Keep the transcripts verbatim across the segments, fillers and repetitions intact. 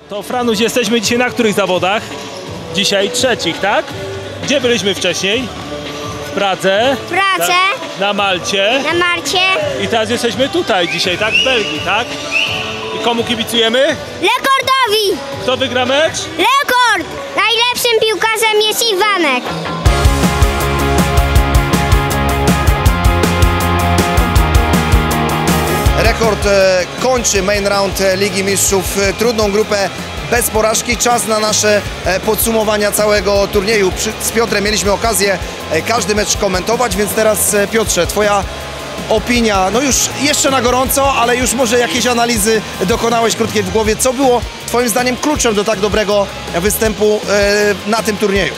To Franuś, jesteśmy dzisiaj na których zawodach? Dzisiaj trzecich, tak? Gdzie byliśmy wcześniej? W Pradze. W Pradze. Na, na Malcie. Na Malcie. I teraz jesteśmy tutaj dzisiaj, tak? W Belgii, tak? I komu kibicujemy? Rekordowi! Kto wygra mecz? Rekord! Najlepszym piłkarzem jest Iwanek. Rekord e, kończy main round e, Ligi Mistrzów, e, trudną grupę bez porażki. Czas na nasze e, podsumowania całego turnieju. Przy, z Piotrem mieliśmy okazję e, każdy mecz komentować, więc teraz e, Piotrze, twoja opinia, no już jeszcze na gorąco, ale już może jakieś analizy dokonałeś krótkiej w głowie. Co było twoim zdaniem kluczem do tak dobrego występu e, na tym turnieju?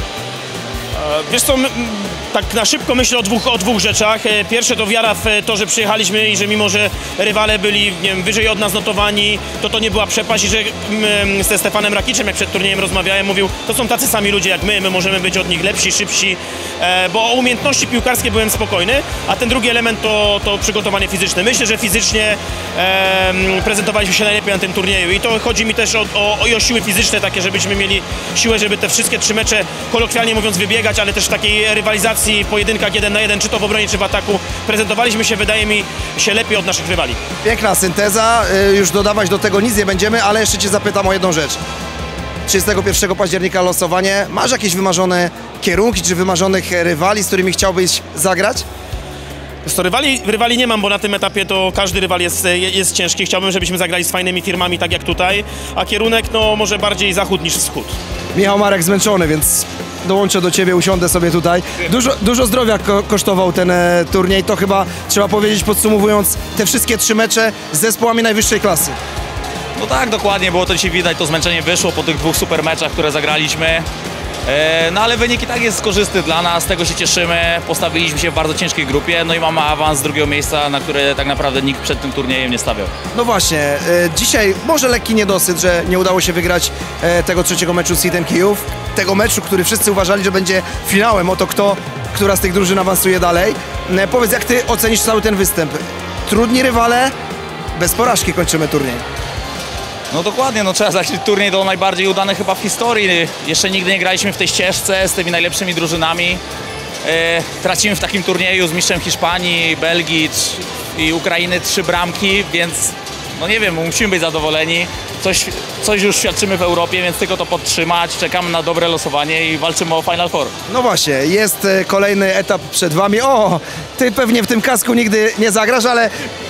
Wiesz co, tak na szybko myślę o dwóch, o dwóch rzeczach. Pierwsze to wiara w to, że przyjechaliśmy i że mimo, że rywale byli, nie wiem, wyżej od nas notowani, to to nie była przepaść i że mm, ze Stefanem Rakiczem, jak przed turniejem rozmawiałem, mówił, to są tacy sami ludzie jak my, my możemy być od nich lepsi, szybsi, e, bo o umiejętności piłkarskie byłem spokojny, a ten drugi element to, to przygotowanie fizyczne. Myślę, że fizycznie e, prezentowaliśmy się najlepiej na tym turnieju i to chodzi mi też o, o, o siły fizyczne takie, żebyśmy mieli siłę, żeby te wszystkie trzy mecze, kolokwialnie mówiąc, wybiegać, ale też w takiej rywalizacji, pojedynkach jeden na jeden, czy to w obronie, czy w ataku, prezentowaliśmy się, wydaje mi się, lepiej od naszych rywali. Piękna synteza, już dodawać do tego nic nie będziemy, ale jeszcze cię zapytam o jedną rzecz. trzydziestego pierwszego października losowanie. Masz jakieś wymarzone kierunki, czy wymarzonych rywali, z którymi chciałbyś zagrać? To rywali, rywali nie mam, bo na tym etapie to każdy rywal jest, jest ciężki. Chciałbym, żebyśmy zagrali z fajnymi firmami, tak jak tutaj, a kierunek no może bardziej zachód niż wschód. Michał Marek zmęczony, więc dołączę do ciebie, usiądę sobie tutaj. Dużo, dużo zdrowia ko kosztował ten e, turniej, to chyba trzeba powiedzieć, podsumowując te wszystkie trzy mecze z zespołami najwyższej klasy. No tak, dokładnie, było to dzisiaj widać, to zmęczenie wyszło po tych dwóch super meczach, które zagraliśmy. E, no ale wynik i tak jest korzystny dla nas, z tego się cieszymy. Postawiliśmy się w bardzo ciężkiej grupie, no i mamy awans z drugiego miejsca, na które tak naprawdę nikt przed tym turniejem nie stawiał. No właśnie, e, dzisiaj może lekki niedosyt, że nie udało się wygrać e, tego trzeciego meczu z Sitem Kijów. Tego meczu, który wszyscy uważali, że będzie finałem, o to kto, która z tych drużyn awansuje dalej. E, powiedz, jak ty ocenisz cały ten występ? Trudni rywale, bez porażki kończymy turniej. No dokładnie, no trzeba zacząć turniej do najbardziej udany chyba w historii. Jeszcze nigdy nie graliśmy w tej ścieżce z tymi najlepszymi drużynami. E, tracimy w takim turnieju z mistrzem Hiszpanii, Belgii i Ukrainy trzy bramki, więc no nie wiem, musimy być zadowoleni. Coś, coś już świadczymy w Europie, więc tylko to podtrzymać. Czekamy na dobre losowanie i walczymy o Final Four. No właśnie, jest kolejny etap przed wami. O, ty pewnie w tym kasku nigdy nie zagrasz, ale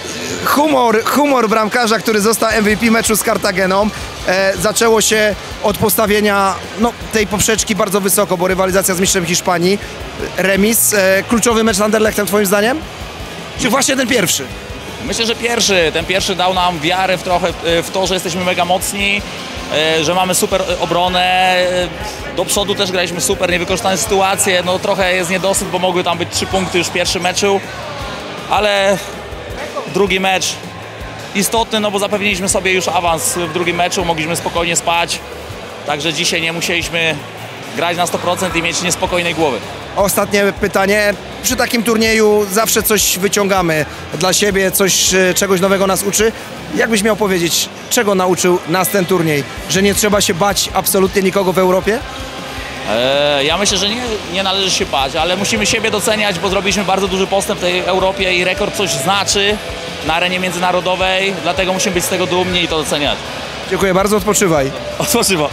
humor, humor bramkarza, który został M V P meczu z Kartageną. E, zaczęło się od postawienia no, tej poprzeczki bardzo wysoko, bo rywalizacja z mistrzem Hiszpanii. Remis. E, kluczowy mecz z Anderlechtem twoim zdaniem? Czy właśnie ten pierwszy? Myślę, że pierwszy, ten pierwszy dał nam wiarę w trochę w to, że jesteśmy mega mocni, że mamy super obronę. Do przodu też graliśmy super, niewykorzystane sytuacje. No trochę jest niedosyt, bo mogły tam być trzy punkty już w pierwszym meczu, ale drugi mecz istotny, no bo zapewniliśmy sobie już awans w drugim meczu, mogliśmy spokojnie spać, także dzisiaj nie musieliśmy grać na sto procent i mieć niespokojnej głowy. Ostatnie pytanie. Przy takim turnieju zawsze coś wyciągamy dla siebie, coś, czegoś nowego nas uczy. Jak byś miał powiedzieć, czego nauczył nas ten turniej? Że nie trzeba się bać absolutnie nikogo w Europie? Eee, ja myślę, że nie, nie należy się bać, ale musimy siebie doceniać, bo zrobiliśmy bardzo duży postęp w tej Europie i rekord coś znaczy na arenie międzynarodowej, dlatego musimy być z tego dumni i to doceniać. Dziękuję bardzo, odpoczywaj. Odpoczywam.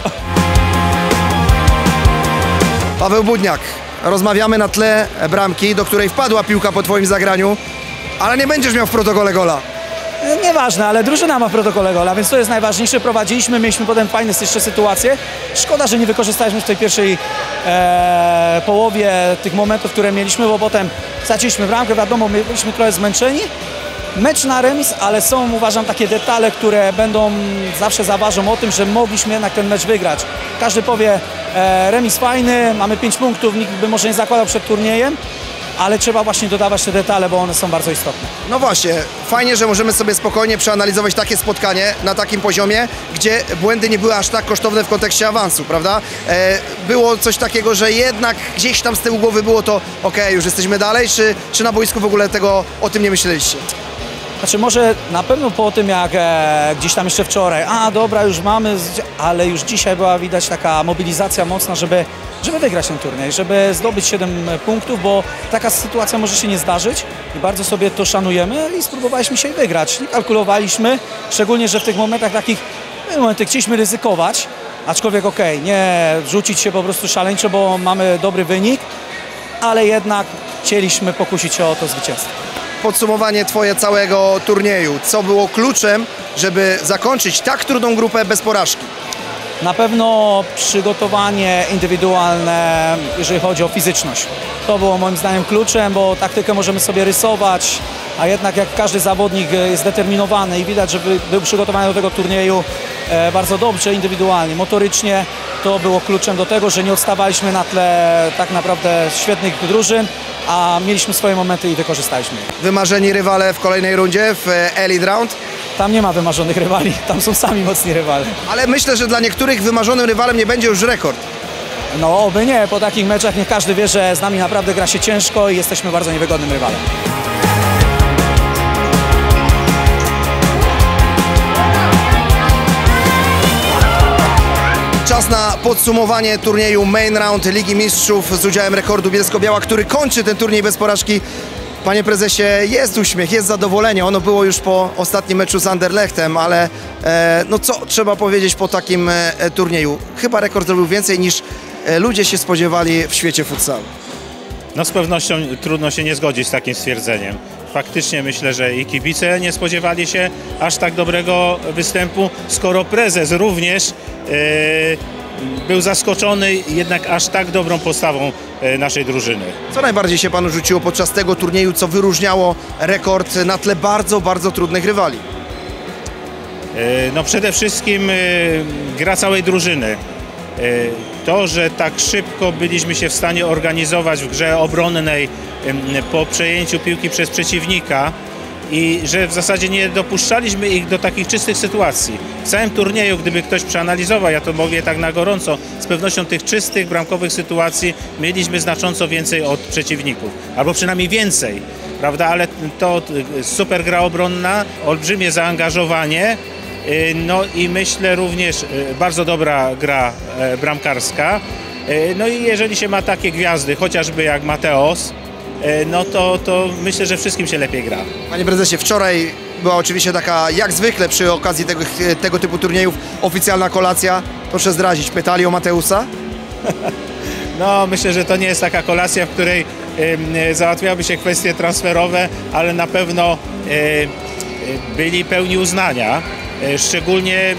Paweł Budniak, rozmawiamy na tle bramki, do której wpadła piłka po twoim zagraniu, ale nie będziesz miał w protokole gola. Nieważne, ale drużyna ma w protokole gola, więc to jest najważniejsze. Prowadziliśmy, mieliśmy potem fajne jeszcze sytuacje. Szkoda, że nie wykorzystaliśmy w tej pierwszej e, połowie tych momentów, które mieliśmy, bo potem straciliśmy bramkę. Wiadomo, byliśmy trochę zmęczeni. Mecz na remis, ale są, uważam, takie detale, które będą zawsze zaważą o tym, że mogliśmy jednak ten mecz wygrać. Każdy powie, e, remis fajny, mamy pięć punktów, nikt by może nie zakładał przed turniejem, ale trzeba właśnie dodawać te detale, bo one są bardzo istotne. No właśnie, fajnie, że możemy sobie spokojnie przeanalizować takie spotkanie na takim poziomie, gdzie błędy nie były aż tak kosztowne w kontekście awansu, prawda? E, było coś takiego, że jednak gdzieś tam z tyłu głowy było to, ok, już jesteśmy dalej, czy, czy na boisku w ogóle tego o tym nie myśleliście? Znaczy może na pewno po tym, jak e, gdzieś tam jeszcze wczoraj, a dobra, już mamy, ale już dzisiaj była widać taka mobilizacja mocna, żeby, żeby wygrać ten turniej, żeby zdobyć siedem punktów, bo taka sytuacja może się nie zdarzyć i bardzo sobie to szanujemy i spróbowaliśmy się wygrać. Nie kalkulowaliśmy, szczególnie, że w tych momentach takich, w momenty chcieliśmy ryzykować, aczkolwiek okej, okay, nie rzucić się po prostu szaleńczo, bo mamy dobry wynik, ale jednak chcieliśmy pokusić się o to zwycięstwo. Podsumowanie twoje całego turnieju. Co było kluczem, żeby zakończyć tak trudną grupę bez porażki? Na pewno przygotowanie indywidualne, jeżeli chodzi o fizyczność. To było moim zdaniem kluczem, bo taktykę możemy sobie rysować, a jednak jak każdy zawodnik jest zdeterminowany i widać, że był przygotowany do tego turnieju bardzo dobrze, indywidualnie, motorycznie, to było kluczem do tego, że nie odstawaliśmy na tle tak naprawdę świetnych drużyn, a mieliśmy swoje momenty i wykorzystaliśmy je. Wymarzeni rywale w kolejnej rundzie w Elite Round? Tam nie ma wymarzonych rywali, tam są sami mocni rywale. Ale myślę, że dla niektórych wymarzonym rywalem nie będzie już rekord. No oby nie, po takich meczach niech każdy wie, że z nami naprawdę gra się ciężko i jesteśmy bardzo niewygodnym rywalem. Czas na podsumowanie turnieju Main Round Ligi Mistrzów z udziałem Rekordu Bielsko-Biała, który kończy ten turniej bez porażki. Panie prezesie, jest uśmiech, jest zadowolenie. Ono było już po ostatnim meczu z Anderlechtem, ale e, no co trzeba powiedzieć po takim e, turnieju? Chyba Rekord zrobił więcej niż e, ludzie się spodziewali w świecie futsalu. No z pewnością trudno się nie zgodzić z takim stwierdzeniem. Faktycznie myślę, że i kibice nie spodziewali się aż tak dobrego występu, skoro prezes również e, był zaskoczony jednak aż tak dobrą postawą e, naszej drużyny. Co najbardziej się panu rzuciło podczas tego turnieju, co wyróżniało Rekord na tle bardzo, bardzo trudnych rywali? E, no przede wszystkim e, gra całej drużyny. E, to, że tak szybko byliśmy się w stanie organizować w grze obronnej e, po przejęciu piłki przez przeciwnika i że w zasadzie nie dopuszczaliśmy ich do takich czystych sytuacji. W całym turnieju, gdyby ktoś przeanalizował, ja to mówię tak na gorąco, z pewnością tych czystych, bramkowych sytuacji mieliśmy znacząco więcej od przeciwników, albo przynajmniej więcej, prawda? Ale to super gra obronna, olbrzymie zaangażowanie, no i myślę również bardzo dobra gra bramkarska. No i jeżeli się ma takie gwiazdy, chociażby jak Mateos, no to, to myślę, że wszystkim się lepiej gra. Panie prezesie, wczoraj była oczywiście taka, jak zwykle przy okazji tego, tego typu turniejów, oficjalna kolacja. Proszę zdradzić, pytali o Mateusa? No myślę, że to nie jest taka kolacja, w której y, załatwiałyby się kwestie transferowe, ale na pewno y, y, byli pełni uznania. Y, szczególnie y,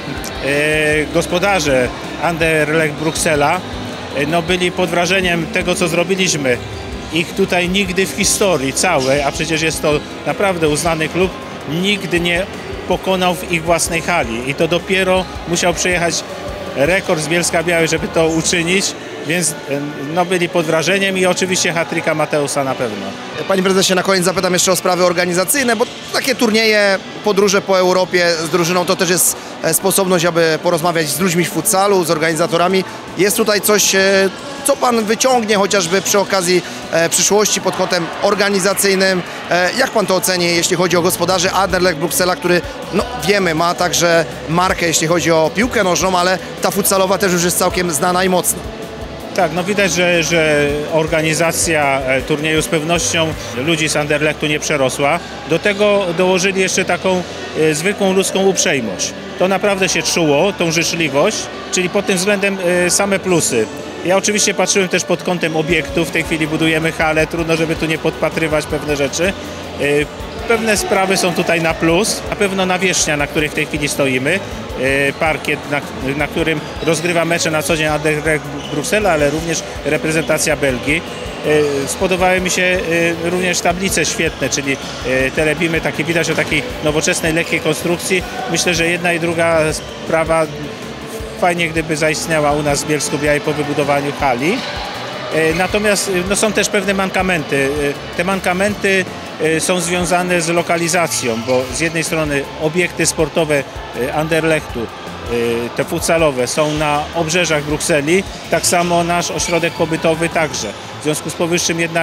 gospodarze Anderlecht Bruksela y, no, byli pod wrażeniem tego, co zrobiliśmy. Ich tutaj nigdy w historii całej, a przecież jest to naprawdę uznany klub, nigdy nie pokonał w ich własnej hali. I to dopiero musiał przyjechać Rekord z Bielska-Białej, żeby to uczynić, więc no, byli pod wrażeniem i oczywiście hat-tricka Mateusa na pewno. Panie prezesie, na koniec zapytam jeszcze o sprawy organizacyjne, bo takie turnieje, podróże po Europie z drużyną to też jest sposobność, aby porozmawiać z ludźmi w futsalu, z organizatorami. Jest tutaj coś, co pan wyciągnie chociażby przy okazji e, przyszłości pod kątem organizacyjnym. E, jak pan to oceni, jeśli chodzi o gospodarzy Anderlecht Bruksela, który, no wiemy, ma także markę, jeśli chodzi o piłkę nożną, ale ta futsalowa też już jest całkiem znana i mocna. Tak, no widać, że, że organizacja turnieju z pewnością ludzi z Anderlechtu nie przerosła. Do tego dołożyli jeszcze taką e, zwykłą ludzką uprzejmość. To naprawdę się czuło, tą życzliwość, czyli pod tym względem e, same plusy. Ja oczywiście patrzyłem też pod kątem obiektów, w tej chwili budujemy halę, trudno, żeby tu nie podpatrywać pewne rzeczy. Pewne sprawy są tutaj na plus, na pewno nawierzchnia, na której w tej chwili stoimy, parkiet, na, na którym rozgrywa mecze na co dzień Anderlecht Bruksela, ale również reprezentacja Belgii. Spodobały mi się również tablice świetne, czyli telebimy, takie widać o takiej nowoczesnej, lekkiej konstrukcji. Myślę, że jedna i druga sprawa fajnie, gdyby zaistniała u nas w Bielsku-Białej po wybudowaniu hali. Natomiast no, są też pewne mankamenty. Te mankamenty są związane z lokalizacją, bo z jednej strony obiekty sportowe Anderlechtu, te futsalowe, są na obrzeżach Brukseli, tak samo nasz ośrodek pobytowy także. W związku z powyższym jednak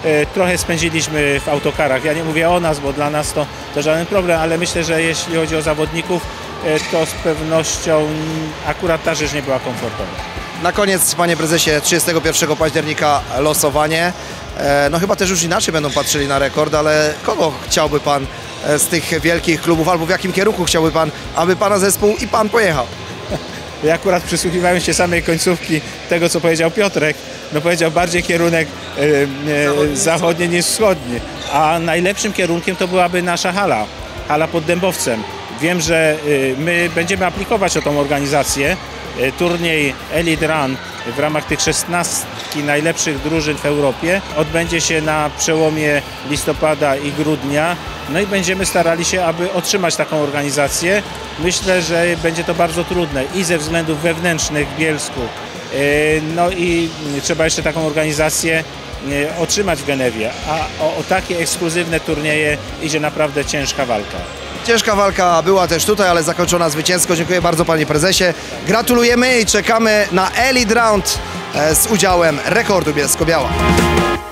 e, trochę spędziliśmy w autokarach. Ja nie mówię o nas, bo dla nas to, to żaden problem, ale myślę, że jeśli chodzi o zawodników, e, to z pewnością mm, akurat ta rzecz nie była komfortowa. Na koniec, panie prezesie, trzydziestego pierwszego października losowanie. E, No chyba też już inaczej będą patrzyli na rekord, ale kogo chciałby pan e, z tych wielkich klubów, albo w jakim kierunku chciałby pan, aby pana zespół i pan pojechał? Ja akurat przysłuchiwałem się samej końcówki tego, co powiedział Piotrek. No powiedział bardziej kierunek e, e, zachodni niż wschodni, a najlepszym kierunkiem to byłaby nasza hala, hala pod Dębowcem. Wiem, że e, my będziemy aplikować o tą organizację. E, turniej Elite Run w ramach tych szesnastki najlepszych drużyn w Europie odbędzie się na przełomie listopada i grudnia. No i będziemy starali się, aby otrzymać taką organizację. Myślę, że będzie to bardzo trudne i ze względów wewnętrznych w Bielsku. E, No i trzeba jeszcze taką organizację e, otrzymać w Genewie, a o, o takie ekskluzywne turnieje idzie naprawdę ciężka walka. Ciężka walka była też tutaj, ale zakończona zwycięsko. Dziękuję bardzo, panie prezesie. Gratulujemy i czekamy na Elite Round e, z udziałem Rekordu Bielsko-Biała.